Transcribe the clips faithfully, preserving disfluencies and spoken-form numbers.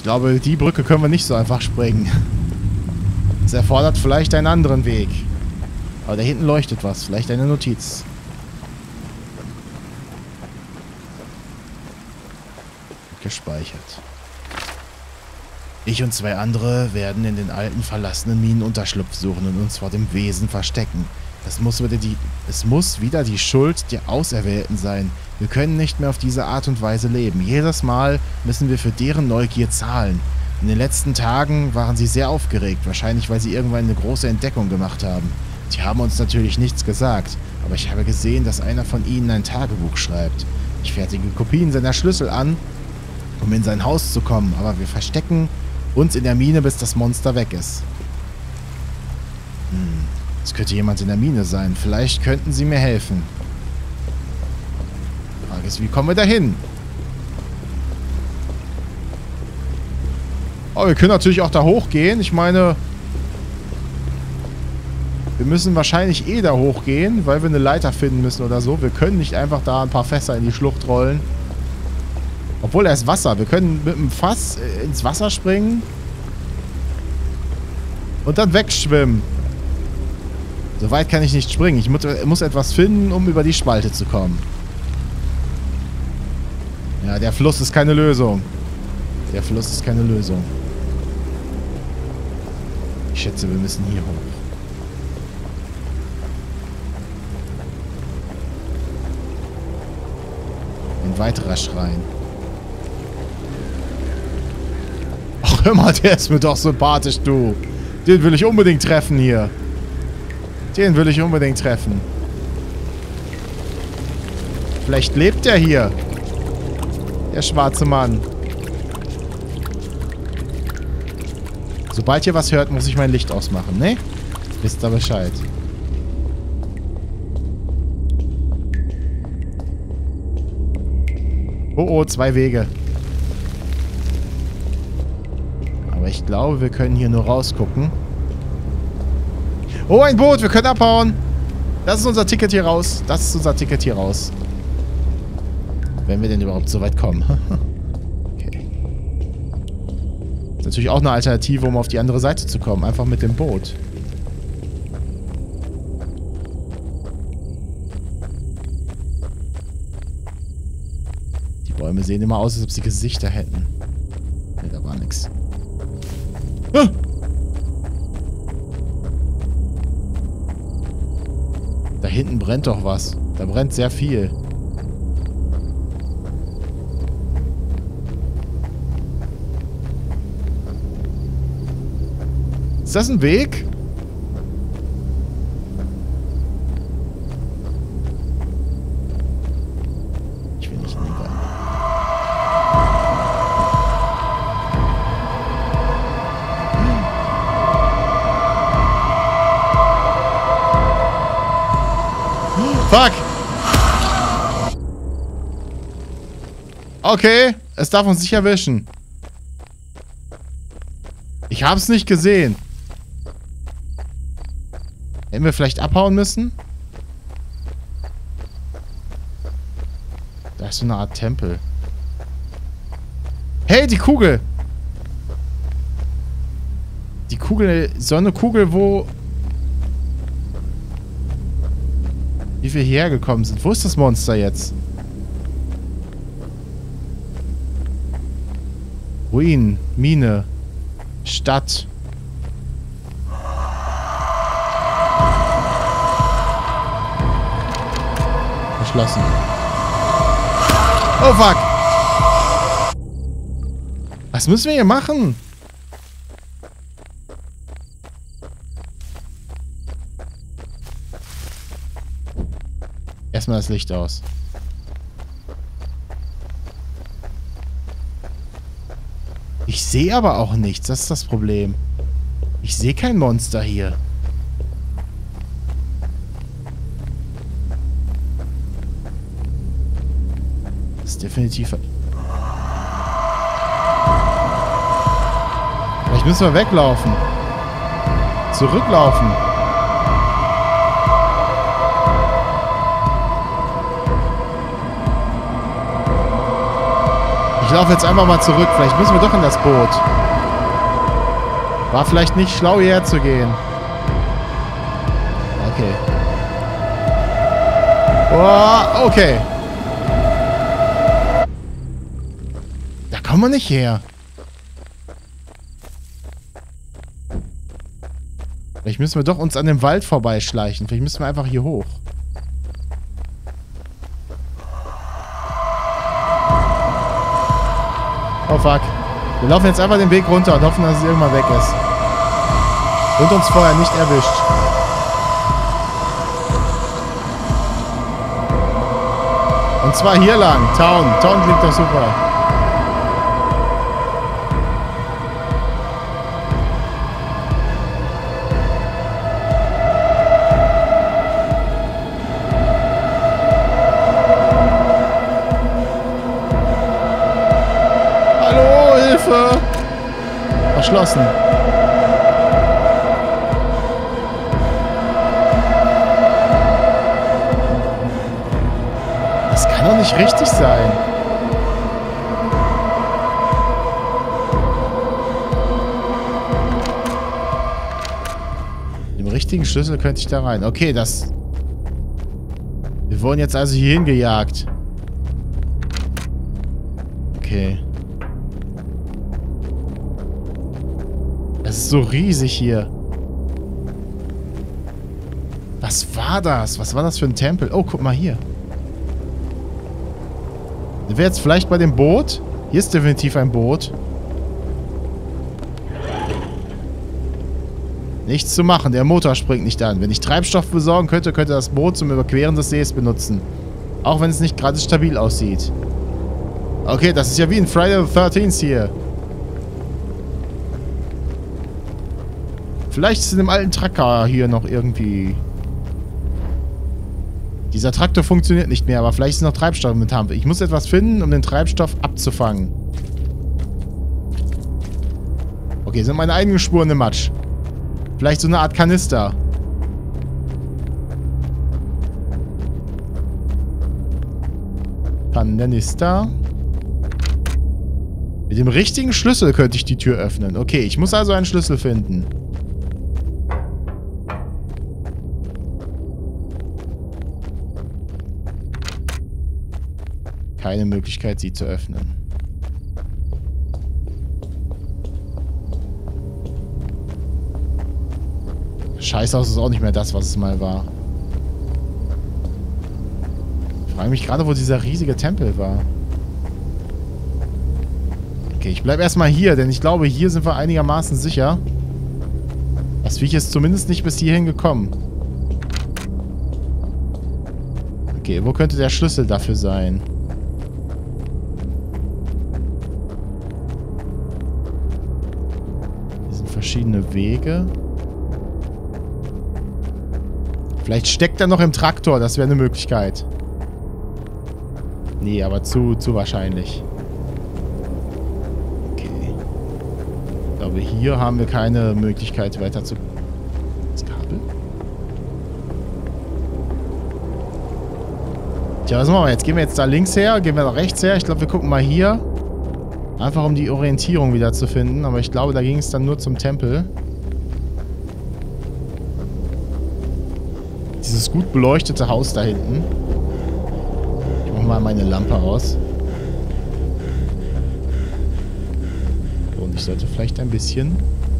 glaube, die Brücke können wir nicht so einfach springen. Es erfordert vielleicht einen anderen Weg. Aber da hinten leuchtet was. Vielleicht eine Notiz. Gespeichert. Ich und zwei andere werden in den alten, verlassenen Minen Unterschlupf suchen und uns vor dem Wesen verstecken. Es muss wieder die, es muss wieder die Schuld der Auserwählten sein. Wir können nicht mehr auf diese Art und Weise leben. Jedes Mal müssen wir für deren Neugier zahlen. In den letzten Tagen waren sie sehr aufgeregt, wahrscheinlich weil sie irgendwann eine große Entdeckung gemacht haben. Sie haben uns natürlich nichts gesagt, aber ich habe gesehen, dass einer von ihnen ein Tagebuch schreibt. Ich fertige Kopien seiner Schlüssel an, um in sein Haus zu kommen, aber wir verstecken uns in der Mine, bis das Monster weg ist. Hm, es könnte jemand in der Mine sein. Vielleicht könnten sie mir helfen. Die Frage ist, wie kommen wir da hin? Oh, wir können natürlich auch da hochgehen. Ich meine, wir müssen wahrscheinlich eh da hochgehen, weil wir eine Leiter finden müssen oder so. Wir können nicht einfach da ein paar Fässer in die Schlucht rollen. Obwohl, er ist Wasser. Wir können mit dem Fass ins Wasser springen. Und dann wegschwimmen. So weit kann ich nicht springen. Ich muss, muss etwas finden, um über die Spalte zu kommen. Ja, der Fluss ist keine Lösung. Der Fluss ist keine Lösung. Ich schätze, wir müssen hier hoch. Ein weiterer Schrein. Ach, hör mal, der ist mir doch sympathisch, du. Den will ich unbedingt treffen hier. Den will ich unbedingt treffen. Vielleicht lebt der hier. Der schwarze Mann. Sobald ihr was hört, muss ich mein Licht ausmachen, ne? Wisst ihr Bescheid. Oh, oh, zwei Wege. Aber ich glaube, wir können hier nur rausgucken. Oh, ein Boot, wir können abhauen. Das ist unser Ticket hier raus. Das ist unser Ticket hier raus. Wenn wir denn überhaupt so weit kommen. Okay. Ist natürlich auch eine Alternative, um auf die andere Seite zu kommen. Einfach mit dem Boot. Die Bäume sehen immer aus, als ob sie Gesichter hätten. Ne, da war nix. Ah! Da hinten brennt doch was. Da brennt sehr viel. Ist das ein Weg? Ich will nicht in den Wald. Fuck! Okay, es darf uns nicht erwischen. Ich hab's nicht gesehen. Hätten wir vielleicht abhauen müssen? Da ist so eine Art Tempel. Hey, die Kugel! Die Kugel, so eine Kugel, wo... Wie wir hierher gekommen sind. Wo ist das Monster jetzt? Ruinen, Mine, Stadt. Verschlossen. Oh fuck! Was müssen wir hier machen? Erstmal das Licht aus. Ich sehe aber auch nichts, das ist das Problem. Ich sehe kein Monster hier. Das ist definitiv... Vielleicht müssen wir weglaufen. Zurücklaufen. Ich laufe jetzt einfach mal zurück. Vielleicht müssen wir doch in das Boot. War vielleicht nicht schlau, hierher zu gehen. Okay. Oh, okay. Da kommen wir nicht her. Vielleicht müssen wir doch uns an dem Wald vorbeischleichen. Vielleicht müssen wir einfach hier hoch. Oh fuck. Wir laufen jetzt einfach den Weg runter und hoffen, dass es irgendwann weg ist. Und uns vorher nicht erwischt. Und zwar hier lang. Town. Town klingt doch super. Hallo, Hilfe! Verschlossen. Das kann doch nicht richtig sein. Mit dem richtigen Schlüssel könnte ich da rein. Okay, das... Wir wurden jetzt also hier hingejagt. Okay. Das ist so riesig hier. Was war das? Was war das für ein Tempel? Oh, guck mal hier. Sind wir jetzt vielleicht bei dem Boot? Hier ist definitiv ein Boot. Nichts zu machen, der Motor springt nicht an. Wenn ich Treibstoff besorgen könnte, könnte das Boot zum Überqueren des Sees benutzen. Auch wenn es nicht gerade stabil aussieht. Okay, das ist ja wie in Friday the thirteenth hier. Vielleicht ist in dem alten Tracker hier noch irgendwie... Dieser Traktor funktioniert nicht mehr, aber vielleicht ist noch Treibstoff mit haben. Ich muss etwas finden, um den Treibstoff abzufangen. Okay, sind meine eigenen Spuren im Matsch. Vielleicht so eine Art Kanister. Kanister. Mit dem richtigen Schlüssel könnte ich die Tür öffnen. Okay, ich muss also einen Schlüssel finden. Keine Möglichkeit, sie zu öffnen. Scheißhaus ist auch nicht mehr das, was es mal war. Ich frage mich gerade, wo dieser riesige Tempel war. Okay, ich bleibe erstmal hier, denn ich glaube, hier sind wir einigermaßen sicher. Das Viech ist zumindest nicht bis hierhin gekommen. Okay, wo könnte der Schlüssel dafür sein? Hier sind verschiedene Wege. Vielleicht steckt er noch im Traktor, das wäre eine Möglichkeit. Nee, aber zu, zu wahrscheinlich. Okay. Ich glaube, hier haben wir keine Möglichkeit weiter zu... Das Kabel? Tja, was machen wir jetzt? Gehen wir jetzt da links her? Gehen wir da rechts her? Ich glaube, wir gucken mal hier. Einfach um die Orientierung wieder zu finden. Aber ich glaube, da ging es dann nur zum Tempel. Dieses gut beleuchtete Haus da hinten. Ich mache mal meine Lampe aus. Und ich sollte vielleicht ein bisschen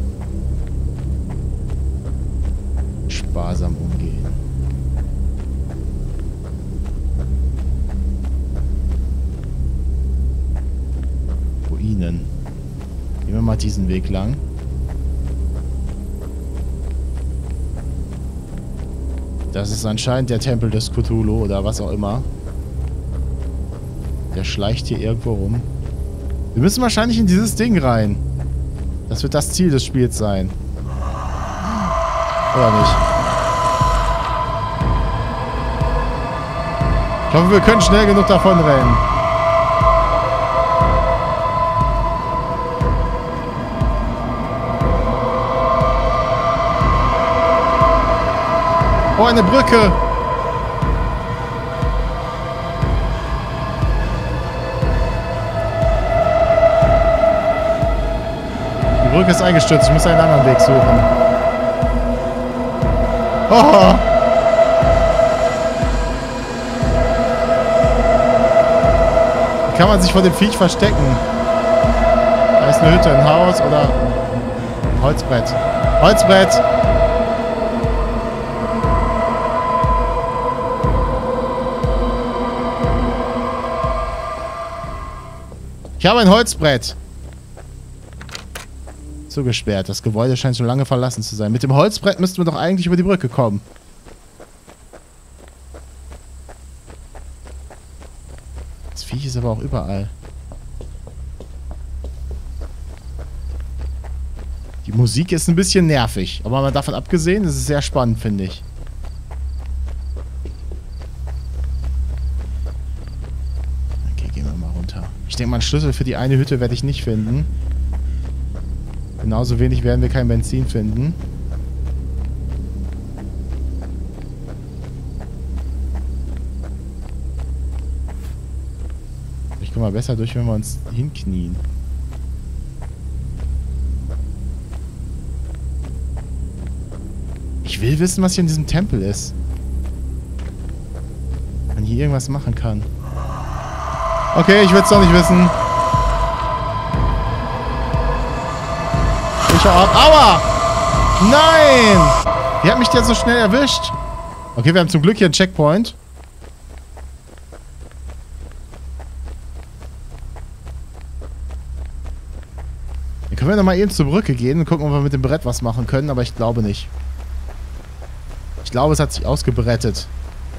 sparsam umgehen. Ruinen. Gehen wir mal diesen Weg lang. Das ist anscheinend der Tempel des Cthulhu oder was auch immer. Der schleicht hier irgendwo rum. Wir müssen wahrscheinlich in dieses Ding rein. Das wird das Ziel des Spiels sein. Oder nicht? Ich hoffe, wir können schnell genug davon rennen. Oh, eine Brücke. Brücke ist eingestürzt. Ich muss einen anderen Weg suchen. Oh! Wie kann man sich vor dem Viech verstecken? Da ist eine Hütte, ein Haus oder... Holzbrett. Holzbrett! Ich habe ein Holzbrett. Zugesperrt. Das Gebäude scheint schon lange verlassen zu sein. Mit dem Holzbrett müssten wir doch eigentlich über die Brücke kommen. Das Viech ist aber auch überall. Die Musik ist ein bisschen nervig. Aber mal davon abgesehen, ist es sehr spannend, finde ich. Okay, gehen wir mal runter. Ich denke mal, einen Schlüssel für die eine Hütte werde ich nicht finden. Genauso wenig werden wir kein Benzin finden. Ich komme mal besser durch, wenn wir uns hinknien. Ich will wissen, was hier in diesem Tempel ist. Wenn man hier irgendwas machen kann. Okay, ich will es doch nicht wissen. Ich hau ab. Aua! Nein! Wie hat mich der so schnell erwischt? Okay, wir haben zum Glück hier einen Checkpoint. Dann können wir nochmal eben zur Brücke gehen und gucken, ob wir mit dem Brett was machen können, aber ich glaube nicht. Ich glaube, es hat sich ausgebrettet.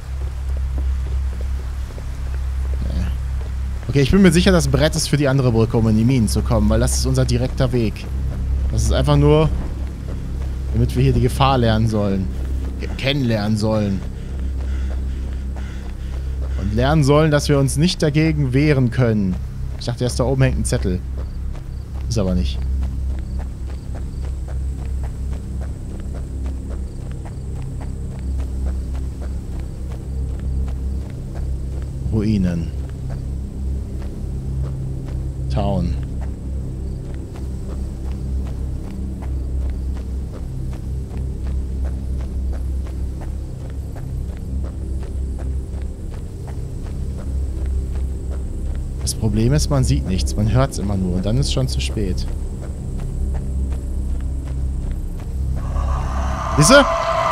Okay, ich bin mir sicher, das Brett ist für die andere Brücke, um in die Minen zu kommen, weil das ist unser direkter Weg. Das ist einfach nur, damit wir hier die Gefahr lernen sollen. Kennenlernen sollen. Und lernen sollen, dass wir uns nicht dagegen wehren können. Ich dachte erst, da oben hängt ein Zettel. Ist aber nicht. Ruinen. Town. Das Problem ist, man sieht nichts, man hört es immer nur und dann ist es schon zu spät. Siehst du?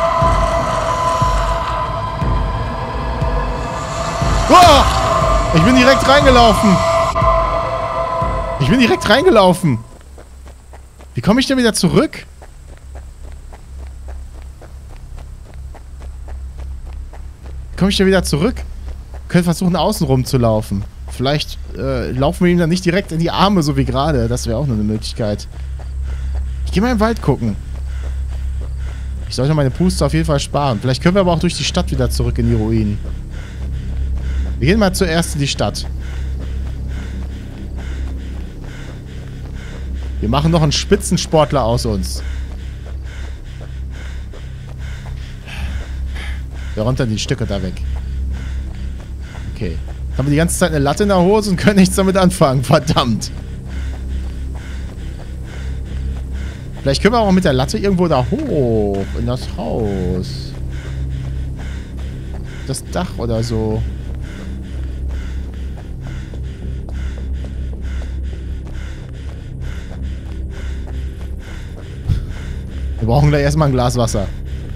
Oh! Ich bin direkt reingelaufen. Ich bin direkt reingelaufen. Wie komme ich denn wieder zurück? Wie komme ich denn wieder zurück? Wir können versuchen, außen rum zu laufen. Vielleicht äh, laufen wir ihm dann nicht direkt in die Arme, so wie gerade. Das wäre auch noch eine Möglichkeit. Ich gehe mal im Wald gucken. Ich sollte meine Puste auf jeden Fall sparen. Vielleicht können wir aber auch durch die Stadt wieder zurück in die Ruinen. Wir gehen mal zuerst in die Stadt. Wir machen noch einen Spitzensportler aus uns. Wir räumt dann die Stücke da weg. Okay. Jetzt haben wir die ganze Zeit eine Latte in der Hose und können nichts damit anfangen. Verdammt. Vielleicht können wir auch mit der Latte irgendwo da hoch. In das Haus. Das Dach oder so. Wir brauchen gleich erstmal ein Glas Wasser.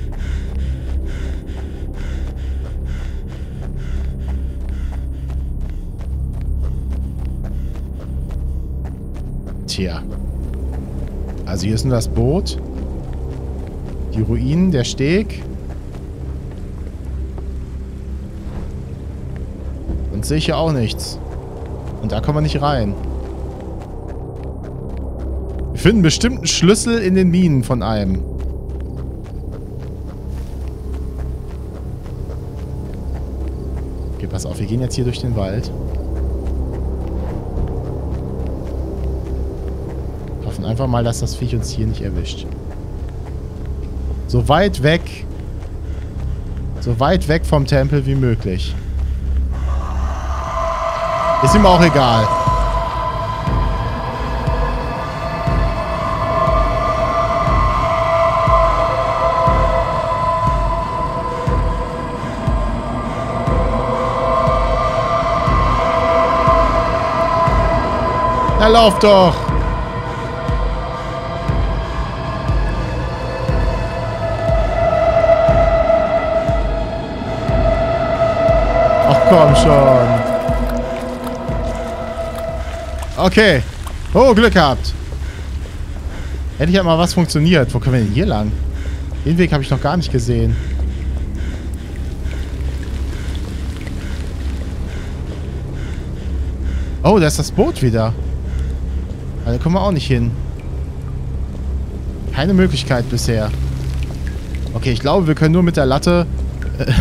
Tja. Also hier ist nur das Boot. Die Ruinen, der Steg. Und sehe ich hier auch nichts. Und da kommen wir nicht rein. Wir finden bestimmt einen Schlüssel in den Minen von einem. Okay, pass auf, wir gehen jetzt hier durch den Wald. Hoffen einfach mal, dass das Viech uns hier nicht erwischt. So weit weg. So weit weg vom Tempel wie möglich. Ist ihm auch egal. Na, lauf doch! Ach komm schon. Okay. Oh, Glück gehabt. Hätte ja mal was funktioniert. Wo können wir denn hier lang? Den Weg habe ich noch gar nicht gesehen. Oh, da ist das Boot wieder. Da kommen wir auch nicht hin. Keine Möglichkeit bisher. Okay, ich glaube, wir können nur mit der Latte äh,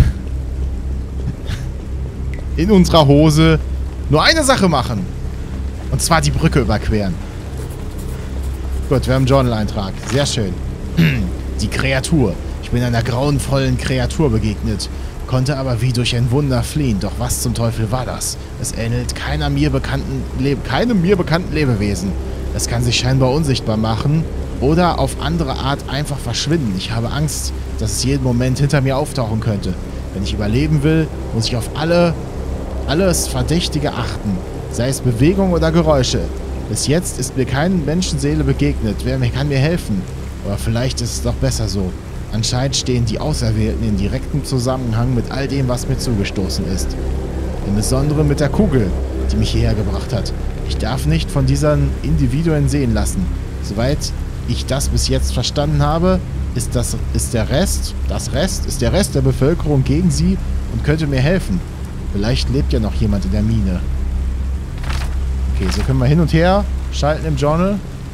in unserer Hose nur eine Sache machen. Und zwar die Brücke überqueren. Gut, wir haben einen Journal-Eintrag. Sehr schön. Die Kreatur. Ich bin einer grauenvollen Kreatur begegnet, konnte aber wie durch ein Wunder fliehen. Doch was zum Teufel war das? Es ähnelt keiner mir bekannten Le keinem mir bekannten Lebewesen. Es kann sich scheinbar unsichtbar machen oder auf andere Art einfach verschwinden. Ich habe Angst, dass es jeden Moment hinter mir auftauchen könnte. Wenn ich überleben will, muss ich auf alle, alles Verdächtige achten, sei es Bewegung oder Geräusche. Bis jetzt ist mir keine Menschenseele begegnet. Wer mir kann mir helfen? Aber vielleicht ist es doch besser so. Anscheinend stehen die Auserwählten in direktem Zusammenhang mit all dem, was mir zugestoßen ist. Im Besonderen mit der Kugel, die mich hierher gebracht hat. Ich darf nicht von diesen Individuen sehen lassen. Soweit ich das bis jetzt verstanden habe, ist, das, ist der Rest, das Rest, ist der Rest der Bevölkerung gegen sie und könnte mir helfen. Vielleicht lebt ja noch jemand in der Mine. Okay, so können wir hin und her schalten im Journal.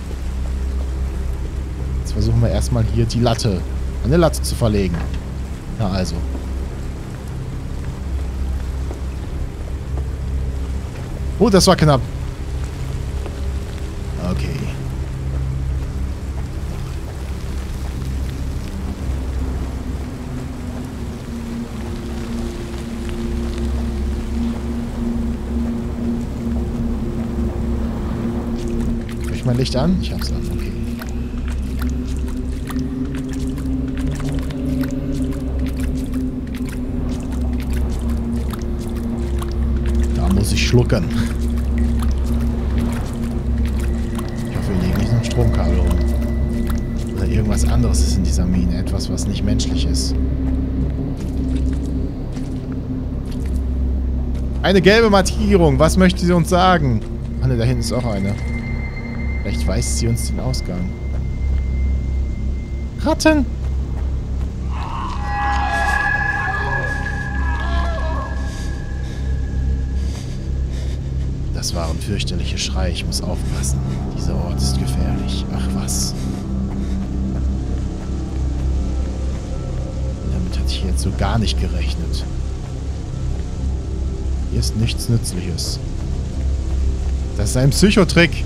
Jetzt versuchen wir erstmal hier die Latte, eine Latte zu verlegen. Na also. Oh, das war knapp. Okay. Habe ich mein Licht an? Ich hab's an, okay. Da muss ich schlucken. Stromkabel rum. Oder irgendwas anderes ist in dieser Mine. Etwas, was nicht menschlich ist. Eine gelbe Markierung. Was möchte sie uns sagen? Ah ne, da hinten ist auch eine. Vielleicht weist sie uns den Ausgang. Ratten! Das waren fürchterliche Schreie. Ich muss aufpassen. Dieser Ort ist gefährlich. Ach was. Damit hatte ich jetzt so gar nicht gerechnet. Hier ist nichts Nützliches. Das ist ein Psychotrick.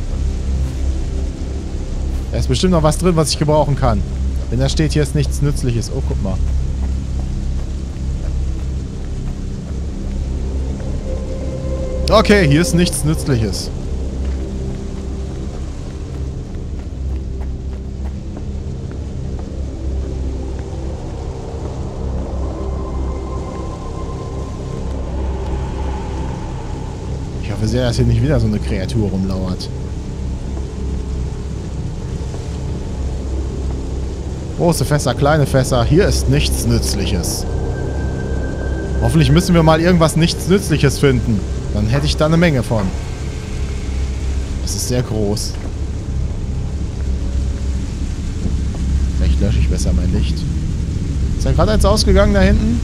Da ist bestimmt noch was drin, was ich gebrauchen kann. Wenn da steht, hier ist nichts Nützliches. Oh, guck mal. Okay, hier ist nichts Nützliches. Ich hoffe sehr, dass hier nicht wieder so eine Kreatur rumlauert. Große Fässer, kleine Fässer. Hier ist nichts Nützliches. Hoffentlich müssen wir mal irgendwas nichts Nützliches finden. Dann hätte ich da eine Menge von. Das ist sehr groß. Vielleicht lösche ich besser mein Licht. Ist da gerade eins ausgegangen da hinten?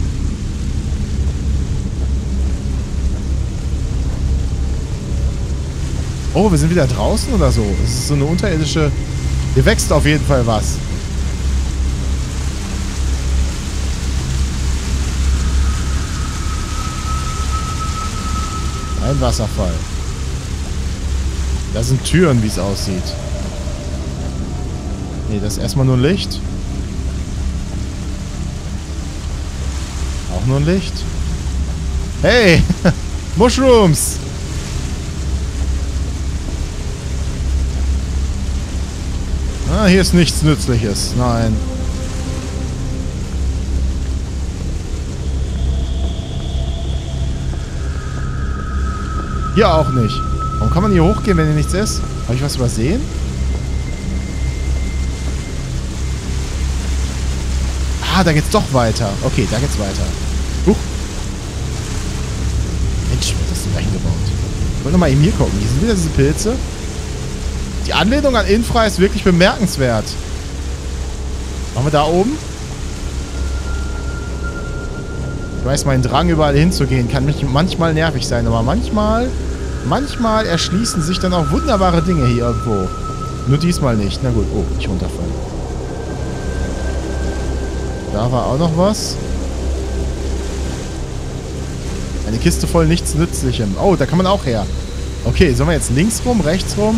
Oh, wir sind wieder draußen oder so? Es ist so eine unterirdische... Hier wächst auf jeden Fall was. Ein Wasserfall. Da sind Türen, wie es aussieht. Nee, das ist erstmal nur ein Licht. Auch nur ein Licht. Hey! Mushrooms! Ah, hier ist nichts Nützliches. Nein. Hier auch nicht. Warum kann man hier hochgehen, wenn hier nichts ist? Habe ich was übersehen? Ah, da geht's doch weiter. Okay, da geht's weiter. Huch. Mensch, wird das denn da hingebaut? Ich wollte nochmal eben hier gucken. Hier sind wieder diese Pilze. Die Anlehnung an Infra ist wirklich bemerkenswert. Machen wir da oben? Ich weiß, mein Drang, überall hinzugehen, kann mich manchmal nervig sein, aber manchmal, manchmal erschließen sich dann auch wunderbare Dinge hier irgendwo. Nur diesmal nicht. Na gut, oh, nicht runterfallen. Da war auch noch was. Eine Kiste voll nichts Nützlichem. Oh, da kann man auch her. Okay, sollen wir jetzt links rum, rechts rum?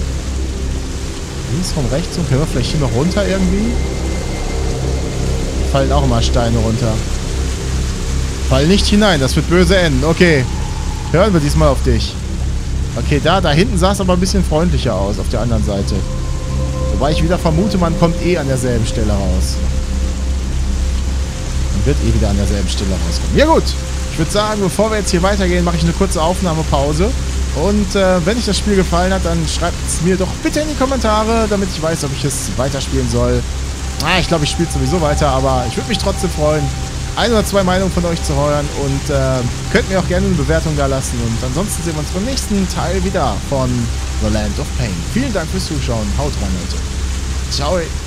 Links rum, rechts rum. Können wir vielleicht hier noch runter irgendwie? Fallen auch immer Steine runter. Fall nicht hinein, das wird böse enden. Okay. Hören wir diesmal auf dich. Okay, da, da hinten sah es aber ein bisschen freundlicher aus, auf der anderen Seite. Wobei ich wieder vermute, man kommt eh an derselben Stelle raus. Man wird eh wieder an derselben Stelle rauskommen. Ja gut, ich würde sagen, bevor wir jetzt hier weitergehen, mache ich eine kurze Aufnahmepause. Und äh, wenn euch das Spiel gefallen hat, dann schreibt es mir doch bitte in die Kommentare, damit ich weiß, ob ich es weiterspielen soll. Ah, ich glaube, ich spiele es sowieso weiter, aber ich würde mich trotzdem freuen, ein oder zwei Meinungen von euch zu hören. Und äh, könnt mir auch gerne eine Bewertung da lassen. Und ansonsten sehen wir uns beim nächsten Teil wieder von The Land of Pain. Vielen Dank fürs Zuschauen. Haut rein, Leute. Ciao.